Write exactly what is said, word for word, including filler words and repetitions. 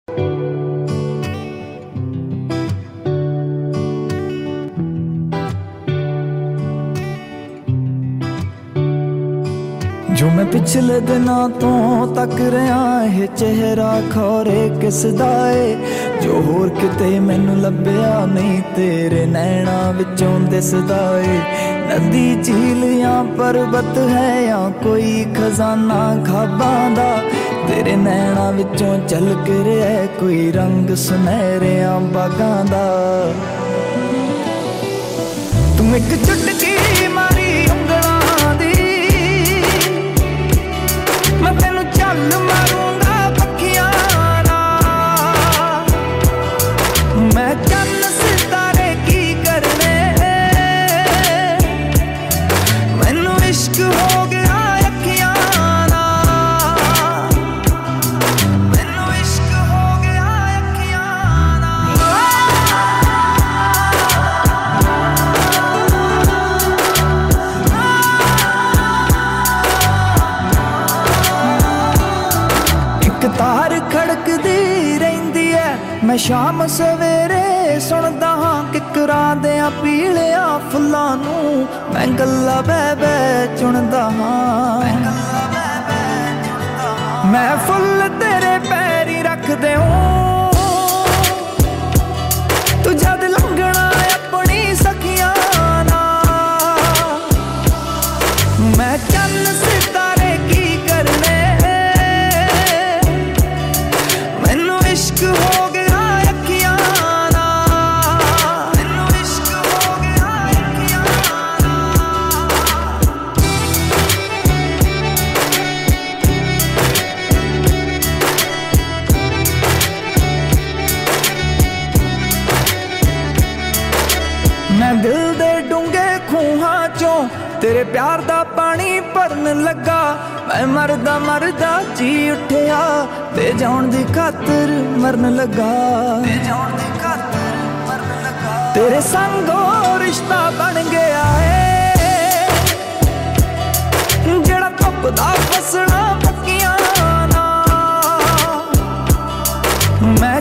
जो मैं पिछले दिनों तो तक रहा है चेहरा खौरे किस दा ए जो होर किते मैनू लभ्या नहीं तेरे नैना विचों दिसदा ए नदी झील या पर्वत है या कोई खजाना खाबां दा तेरे नैना विचों झलक रहा है कोई रंग सुनहरिया बागां दा तू एक चुटकी मारी उंगलां दी मैं तेनू चल मारूंगा पखियां नाल मैं चन्न सितारे की करने मैनू इश्क हो गया अखियां नाल मैनू इश्क हो गया अखियां तार खड़कदी रहिंदी है मैं शाम सवेरे सुनदा हां किकरां देयां पीलिया फुल्लां नूं मैं गल्लां बह बह चुनदा हां मैं फुल तेरे पैरी रख देऊं तू जद लंघना अपनी सखियां नाल मैं चन्न सितारे की करने इश्क हो गया अखियां नाल मैनू इश्क हो गया अखियां मैं दिल दे डूंगे खूहां चों तेरे प्यार दा पानी भरन लगा मैं मरदा मरदा जी उठिया ते जान दी खातर मरन लगा ते जान दी खातर मरन लगा तेरे संगो रिश्ता बन गया है जेड़ा धुपदा फसना पक्कियां नाल मैं